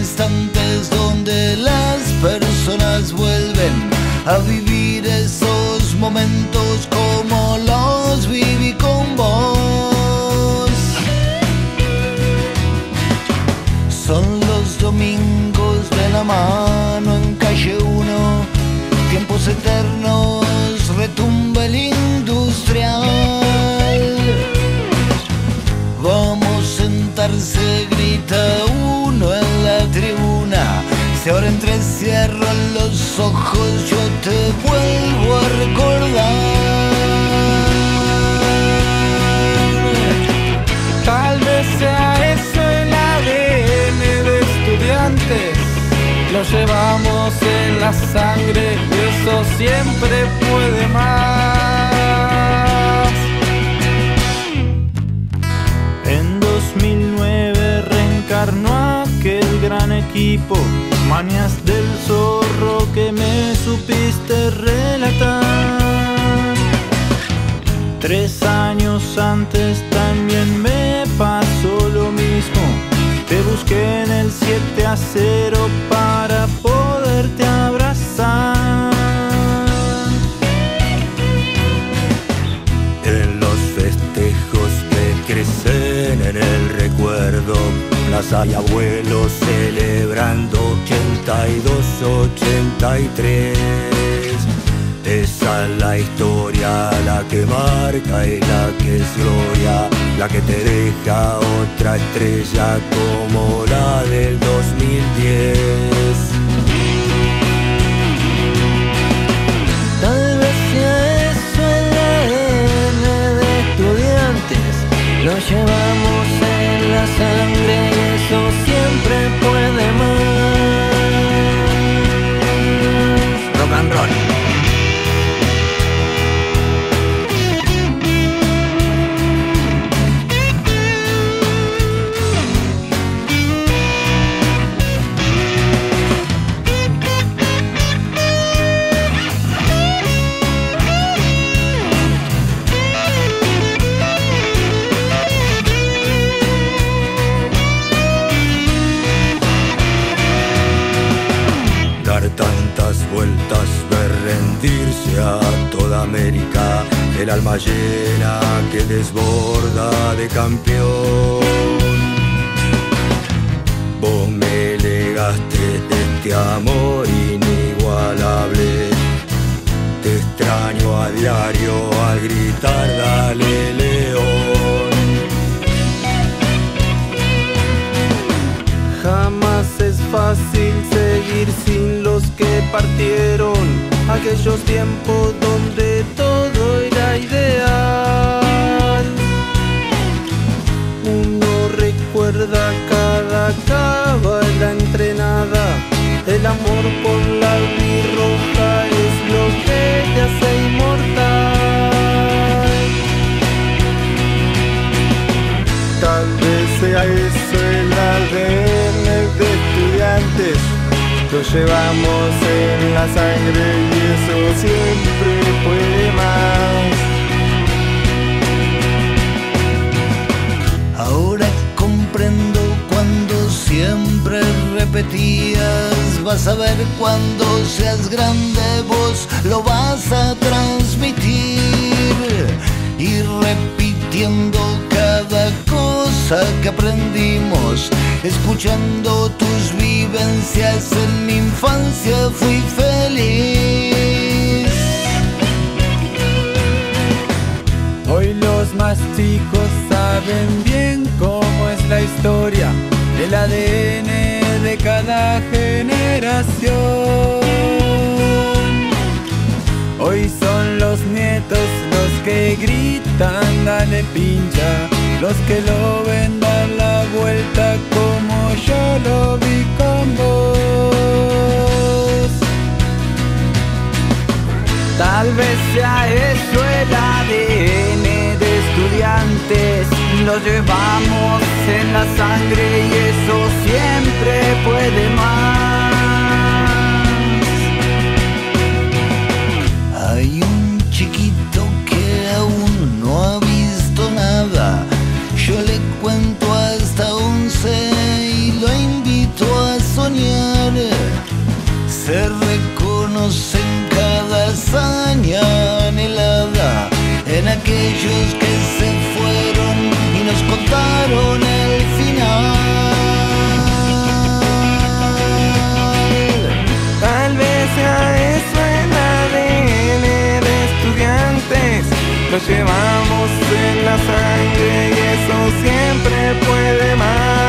instantes donde las personas vuelven a vivir esos momentos como los viví con vos. Son los domingos de la mano en calle 1, tiempos eternos, retumba el industrial. Vamos a sentarse, grita uno en la tribuna. Si ahora entrecierro los ojos yo te vuelvo a recordar. Tal vez sea eso el ADN de estudiantes. Lo llevamos en la sangre y eso siempre puede más. En 2009 reencarnó aquel gran equipo, manías del zorro que me supiste relatar. 3 años antes también me pasó lo mismo. Te busqué en el 7-0 para poderte abrazar. En los festejos que crecen en el recuerdo, plaza y abuelos celebrando 82-83. Esa es la historia, la que marca y la que es gloria, la que te deja otra estrella como la del 2010. Tal vez sea eso el ADN de estudiantes. Lo llevamos en la sangre y eso siempre puede más. Rock and roll. Tantas vueltas, ver rendirse a toda América, el alma llena que desborda de campeón. Vos me legaste este amor inigualable, te extraño a diario al gritar dale León. Jamás es fácil seguir sin los que partieron, aquellos tiempos donde todo era ideal. Uno recuerda cada cábala entrenada, el amor por la albirroja es lo que te hace inmortal. Tal vez sea eso el ADN de estudiantes. Lo llevamos en la sangre y eso siempre puede más. Ahora comprendo cuando siempre repetías, vas a ver cuando seas grande vos lo vas a transmitir, y repitiendo cada cosa que aprendimos, escuchando tus vivencias. En mi infancia fui feliz. Hoy los más chicos saben bien cómo es la historia, el ADN de cada generación. Hoy son los nietos los que gritan dale pincha, los que lo ven dar la vuelta como yo lo vi con vos. Tal vez sea eso el ADN de estudiantes, lo llevamos en la sangre y eso siempre puede más. Hay un chiquito que aún no ha visto nada, yo le cuento hasta 11 y lo invito a soñar. se reconoce en cada hazaña anhelada, en aquellos que se fueron y nos contaron el final. Tal vez sea eso el ADN de estudiantes, lo llevamos en la sangre y eso siempre puede más.